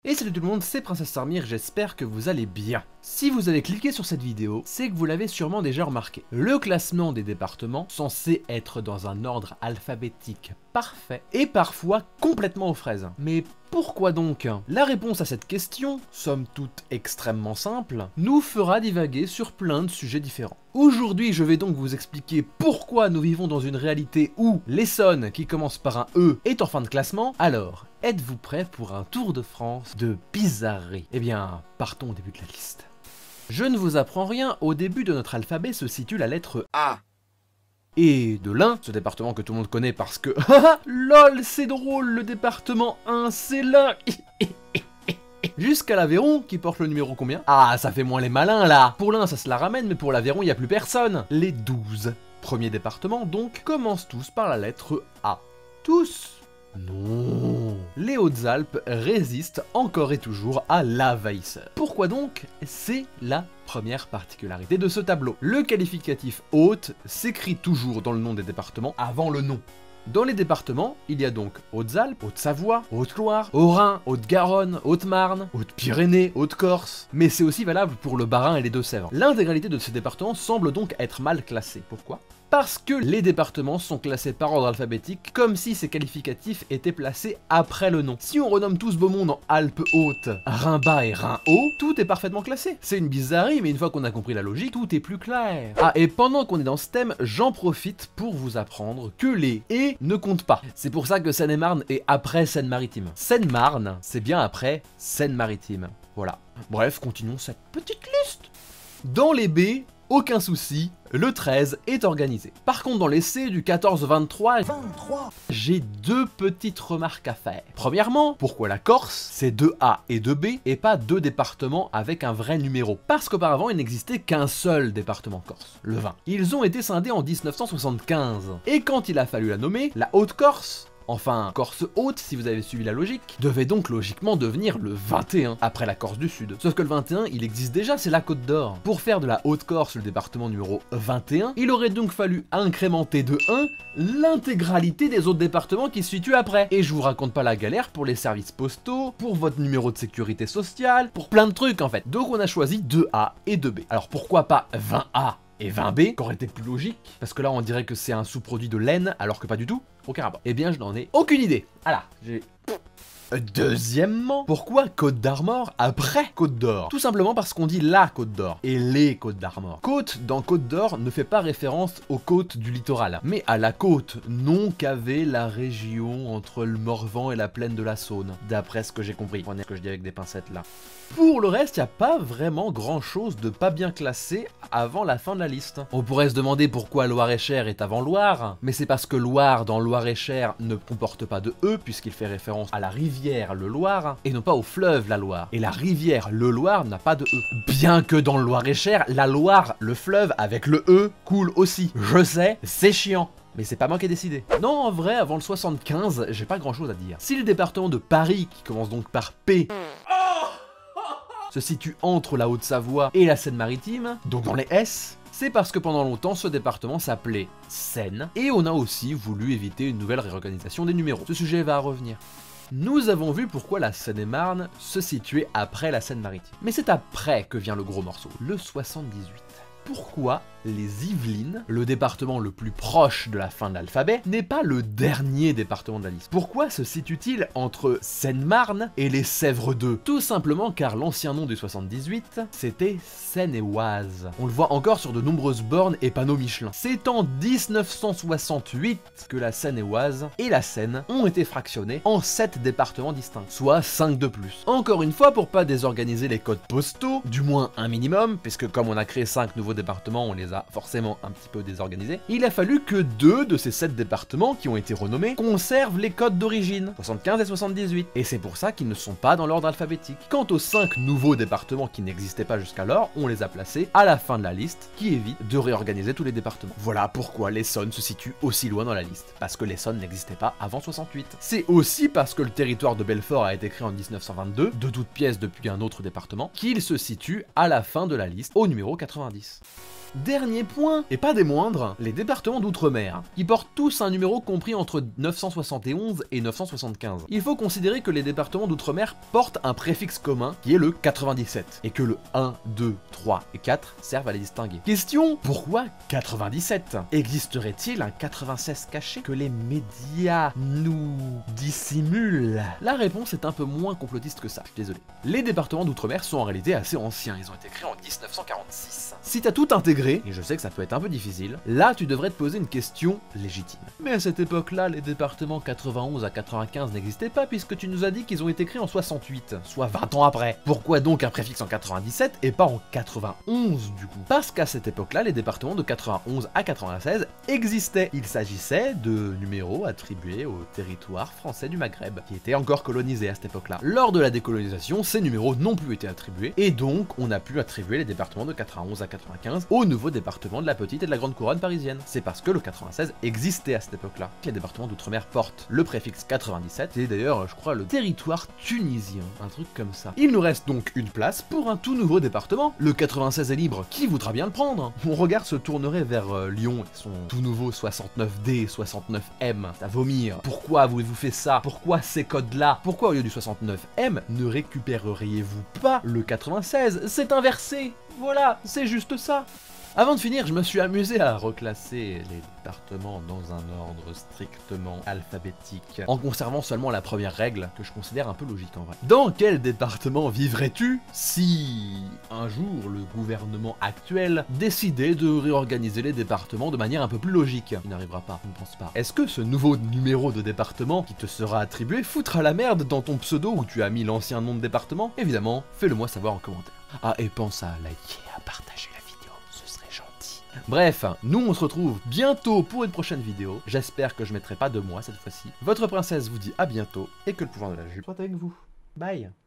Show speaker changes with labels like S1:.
S1: Et salut tout le monde, c'est Princesse Sarmir, j'espère que vous allez bien. Si vous avez cliqué sur cette vidéo, c'est que vous l'avez sûrement déjà remarqué. Le classement des départements, censé être dans un ordre alphabétique parfait, est parfois complètement aux fraises. Mais pourquoi donc? La réponse à cette question, somme toute extrêmement simple, nous fera divaguer sur plein de sujets différents. Aujourd'hui, je vais donc vous expliquer pourquoi nous vivons dans une réalité où l'Essonne, qui commence par un E, est en fin de classement. Alors, êtes-vous prêts pour un tour de France de bizarreries? Eh bien, partons au début de la liste. Je ne vous apprends rien, au début de notre alphabet se situe la lettre A. Et de l'Ain, ce département que tout le monde connaît parce que... LOL, c'est drôle, le département 1, c'est l'Ain. Jusqu'à l'Aveyron, qui porte le numéro combien? Ah, ça fait moins les malins là. Pour l'Ain, ça se la ramène, mais pour l'Aveyron, il n'y a plus personne. Les 12 premiers départements, donc, commencent tous par la lettre A. Tous? Non. Les Hautes-Alpes résistent encore et toujours à l'envahisseur. Pourquoi donc? C'est la première particularité de ce tableau. Le qualificatif Haute s'écrit toujours dans le nom des départements avant le nom. Dans les départements, il y a donc Hautes-Alpes, Haute-Savoie, Haute-Loire, Haut-Rhin, Haute-Garonne, Haute-Marne, Haute-Pyrénées, Haute-Corse. Mais c'est aussi valable pour le Bas-Rhin et les Deux-Sèvres. L'intégralité de ces départements semble donc être mal classée. Pourquoi? Parce que les départements sont classés par ordre alphabétique, comme si ces qualificatifs étaient placés après le nom. Si on renomme tout ce beau monde en Alpes hautes, Rhin bas et Rhin haut, tout est parfaitement classé. C'est une bizarrerie, mais une fois qu'on a compris la logique, tout est plus clair. Ah, et pendant qu'on est dans ce thème, j'en profite pour vous apprendre que les « et » ne comptent pas. C'est pour ça que Seine-et-Marne est après Seine-Maritime. Seine-Marne, c'est bien après Seine-Maritime. Voilà. Bref, continuons cette petite liste. Dans les B, aucun souci, le 13 est organisé. Par contre, dans les C du 14 au 23, j'ai deux petites remarques à faire. Premièrement, pourquoi la Corse, c'est 2A et 2B, et pas deux départements avec un vrai numéro? Parce qu'auparavant, il n'existait qu'un seul département corse, le 20. Ils ont été scindés en 1975. Et quand il a fallu la nommer, la Haute-Corse, enfin, Corse haute, si vous avez suivi la logique, devait donc logiquement devenir le 21, après la Corse du Sud. Sauf que le 21, il existe déjà, c'est la Côte d'Or. Pour faire de la Haute-Corse le département numéro 21, il aurait donc fallu incrémenter de 1 l'intégralité des autres départements qui se situent après. Et je vous raconte pas la galère pour les services postaux, pour votre numéro de sécurité sociale, pour plein de trucs en fait. Donc on a choisi 2A et 2B. Alors pourquoi pas 20A et 20B, qui aurait été plus logique, parce que là on dirait que c'est un sous-produit de laine, alors que pas du tout, aucun rapport. Eh bien je n'en ai aucune idée. Voilà, j'ai... Deuxièmement, pourquoi Côte d'Armor après Côte d'Or? Tout simplement parce qu'on dit la Côte d'Or et les Côtes d'Armor. Côte dans Côte d'Or ne fait pas référence aux côtes du littoral, mais à la côte, nom qu'avait la région entre le Morvan et la plaine de la Saône, d'après ce que j'ai compris. Prenez ce que je dis avec des pincettes là. Pour le reste, il n'y a pas vraiment grand chose de pas bien classé avant la fin de la liste. On pourrait se demander pourquoi Loir-et-Cher est avant Loire, mais c'est parce que Loire dans Loir-et-Cher ne comporte pas de E, puisqu'il fait référence à la rivière le Loir, et non pas au fleuve la Loire. Et la rivière le Loir n'a pas de E. Bien que dans le Loir-et-Cher, la Loire, le fleuve avec le E, coule aussi. Je sais, c'est chiant. Mais c'est pas moi qui ai décidé. Non, en vrai, avant le 75, j'ai pas grand chose à dire. Si le département de Paris, qui commence donc par P, se situe entre la Haute-Savoie et la Seine-Maritime, donc dans les S, c'est parce que pendant longtemps ce département s'appelait Seine, et on a aussi voulu éviter une nouvelle réorganisation des numéros. Ce sujet va revenir. Nous avons vu pourquoi la Seine-et-Marne se situait après la Seine-Maritime. Mais c'est après que vient le gros morceau, le 78. Pourquoi les Yvelines, le département le plus proche de la fin de l'alphabet, n'est pas le dernier département de la liste? Pourquoi se situe-t-il entre Seine-Marne et les Sèvres 2? Tout simplement car l'ancien nom du 78, c'était Seine-et-Oise. On le voit encore sur de nombreuses bornes et panneaux Michelin. C'est en 1968 que la Seine-et-Oise et la Seine ont été fractionnés en 7 départements distincts, soit 5 de plus. Encore une fois, pour pas désorganiser les codes postaux, du moins un minimum, puisque comme on a créé 5 nouveaux départements, on les a forcément un petit peu désorganisés, il a fallu que 2 de ces 7 départements qui ont été renommés conservent les codes d'origine, 75 et 78, et c'est pour ça qu'ils ne sont pas dans l'ordre alphabétique. Quant aux 5 nouveaux départements qui n'existaient pas jusqu'alors, on les a placés à la fin de la liste, qui évite de réorganiser tous les départements. Voilà pourquoi l'Essonne se situe aussi loin dans la liste, parce que l'Essonne n'existait pas avant 68. C'est aussi parce que le territoire de Belfort a été créé en 1922, de toutes pièces depuis un autre département, qu'il se situe à la fin de la liste, au numéro 90. dernier point, et pas des moindres, les départements d'outre-mer, qui portent tous un numéro compris entre 971 et 975. Il faut considérer que les départements d'outre-mer portent un préfixe commun, qui est le 97, et que le 1, 2, 3 et 4 servent à les distinguer. Question, pourquoi 97? Existerait-il un 96 caché que les médias nous dissimulent? La réponse est un peu moins complotiste que ça, je suis désolé. Les départements d'outre-mer sont en réalité assez anciens, ils ont été créés en 1946. Si t'as tout intégré, et je sais que ça peut être un peu difficile, là tu devrais te poser une question légitime. Mais à cette époque-là, les départements 91 à 95 n'existaient pas puisque tu nous as dit qu'ils ont été créés en 68, soit 20 ans après. Pourquoi donc un préfixe en 97 et pas en 91 du coup? Parce qu'à cette époque-là, les départements de 91 à 96 existaient. Il s'agissait de numéros attribués au territoire français du Maghreb, qui était encore colonisé à cette époque-là. Lors de la décolonisation, ces numéros n'ont plus été attribués, et donc on a pu attribuer les départements de 91 à 95 au nouveau département de la petite et de la grande couronne parisienne. C'est parce que le 96 existait à cette époque-là. Les départements d'outre-mer portent le préfixe 97, et d'ailleurs, je crois, le territoire tunisien, un truc comme ça. Il nous reste donc une place pour un tout nouveau département. Le 96 est libre, qui voudra bien le prendre? Mon regard se tournerait vers Lyon et son tout nouveau 69D, 69M. À vomir. Pourquoi avez-vous fait ça? Pourquoi ces codes-là? Pourquoi au lieu du 69M, ne récupéreriez-vous pas le 96? C'est inversé. Voilà, c'est juste ça. Avant de finir, je me suis amusé à reclasser les départements dans un ordre strictement alphabétique, en conservant seulement la première règle, que je considère un peu logique en vrai. Dans quel département vivrais-tu si, un jour, le gouvernement actuel décidait de réorganiser les départements de manière un peu plus logique? Il n'arrivera pas, je ne pense pas. Est-ce que ce nouveau numéro de département qui te sera attribué foutra la merde dans ton pseudo où tu as mis l'ancien nom de département? Évidemment, fais-le moi savoir en commentaire. Ah, et pense à liker, à partager la vidéo, ce serait gentil. Bref, nous on se retrouve bientôt pour une prochaine vidéo. J'espère que je mettrai pas de moi cette fois-ci. Votre princesse vous dit à bientôt et que le pouvoir de la jupe soit avec vous. Bye.